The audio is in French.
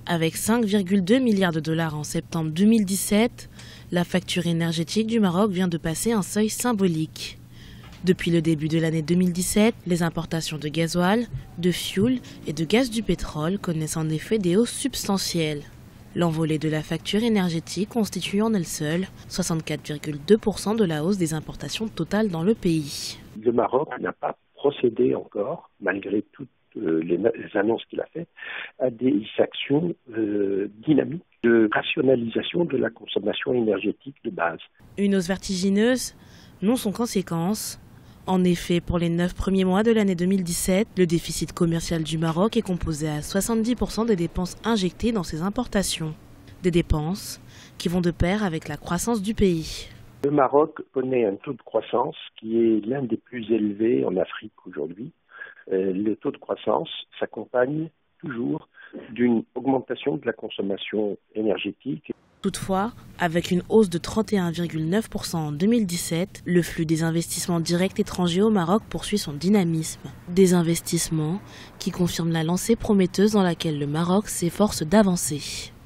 Avec 5,2 milliards de dollars en septembre 2017, la facture énergétique du Maroc vient de passer un seuil symbolique. Depuis le début de l'année 2017, les importations de gasoil, de fioul et de gaz du pétrole connaissent en effet des hausses substantielles. L'envolée de la facture énergétique constitue en elle seule 64,2% de la hausse des importations totales dans le pays. Le Maroc n'a pas procédé encore, malgré toutes les annonces qu'il a faites, à des actions dynamiques de rationalisation de la consommation énergétique de base. Une hausse vertigineuse, non sans conséquence. En effet, pour les 9 premiers mois de l'année 2017, le déficit commercial du Maroc est composé à 70% des dépenses injectées dans ses importations. Des dépenses qui vont de pair avec la croissance du pays. Le Maroc connaît un taux de croissance qui est l'un des plus élevés en Afrique aujourd'hui. Le taux de croissance s'accompagne toujours d'une augmentation de la consommation énergétique. Toutefois, avec une hausse de 31,9% en 2017, le flux des investissements directs étrangers au Maroc poursuit son dynamisme. Des investissements qui confirment la lancée prometteuse dans laquelle le Maroc s'efforce d'avancer.